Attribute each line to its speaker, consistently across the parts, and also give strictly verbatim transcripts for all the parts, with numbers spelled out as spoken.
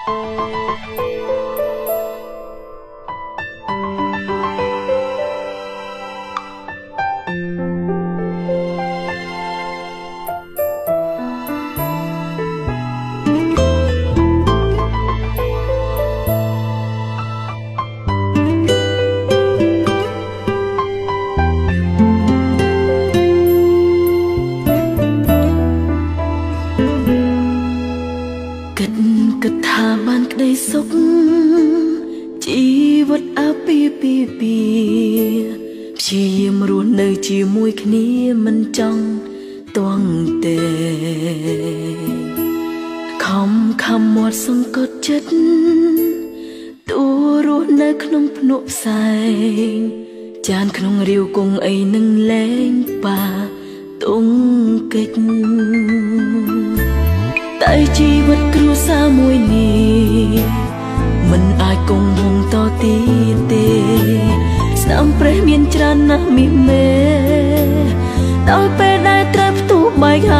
Speaker 1: សុខជីវិតអាពីពីពីព្យាយាមរស់នៅជាមួយគ្នាមិនចង់តង់ទេខំខំមាត់សង្កត់ចិត្តទូរស់នៅក្នុងភ្នក់ផ្សែងចានក្នុងរាវគង់អីនឹងលែងប៉ាទុងកិច្ចតែជីវិតគ្រួសារមួយនេះមិនអាចគង់វង្សតទៀតទេស្នាមព្រះមានច្រើនណាស់មីមេដល់ពេលដែលត្រូវផ្ទុះបែក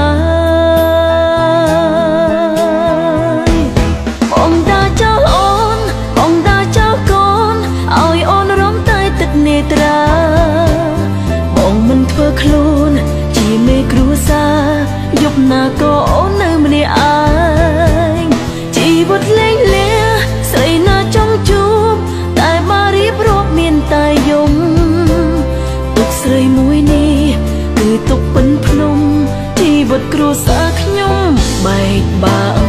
Speaker 1: ហើយបងតាចោលអូនបងតាចោលកូនឲ្យអូនរំតែទឹកនេត្រាបងមិនធ្វើខ្លួនជាមេគ្រួសារយប់ណាក៏អូននៅម្នាក់ឯងជីវិតលេងលាស្រីណាចង់ជួបតែបារៀបរាប់មានតែយំទុកស្រីមួយនេះគឺទុកពិនភ្នំជីវិតគ្រួសារខ្ញុំបែកបាក់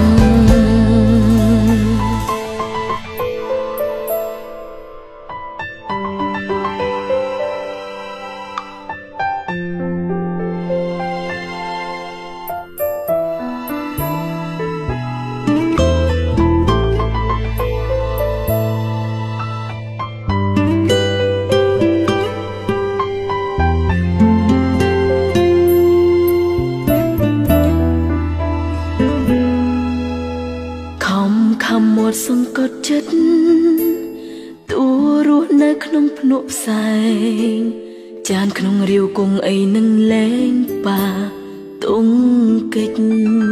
Speaker 1: សង្កត់ចិត្តទូរស់នៅក្នុងភ្នក់ផ្សែងចានក្នុងរាវគង់អីនឹងលែងប៉ាទុងកិច្ច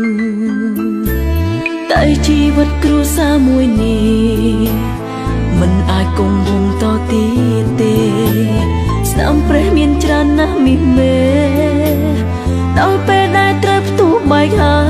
Speaker 1: តែជីវិតគ្រួសារមួយនេះមិនអាចគង់វង្សតទៀតទេស្នាមព្រះមានច្រើនណាស់មីមេដល់ពេលដែលត្រូវផ្ទុះបែកហើយ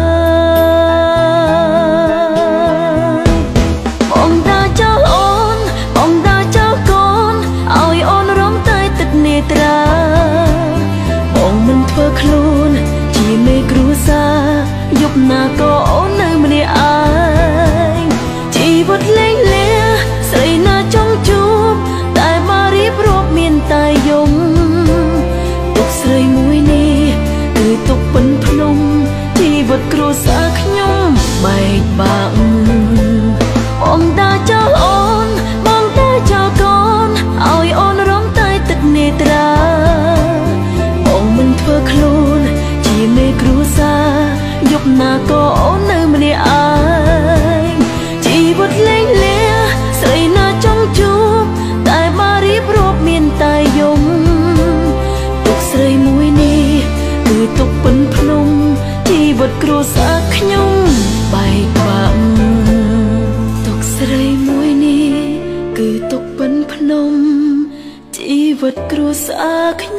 Speaker 1: បងមិនធ្វើខ្លួនជាមេគ្រួសារយប់ណាក៏អូននៅម្នាក់ឯងជីវិតលេងលាស្រីណាចង់ជួបតែបារៀបរាប់មានតែយំទុកស្រីមួយនេះគឺទុកពិនភ្នំជីវិតគ្រួសារខ្ញុំបែកបាក់បងតាចោលអូនបងតាចោលកូនឲ្យអូនរំតែទឹកនេត្រាបងមិនធ្វើខ្លួនជាមេគ្រួសារយប់ណាក៏អូននៅម្នាក់ឯងជីវិតលេងលាស្រីណាចង់ជួបតែបារៀបរាប់មានតែយំទុកស្រីមួយនេះគឺទុកពិនភ្នំជីវិតគ្រួសារខ្ញុំបែកបាក់ទុកស្រីមួយនេះគឺទុកពិនភ្នំជីវិតគ្រួសារខ្ញុំ